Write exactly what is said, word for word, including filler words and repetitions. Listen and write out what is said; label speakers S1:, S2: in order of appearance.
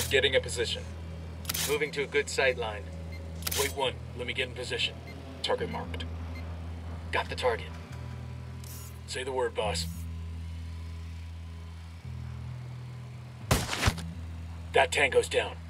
S1: Getting a position. Moving to a good sight line. Wait one, let me get in position. Target marked. Got the target. Say the word, boss. That tango's down.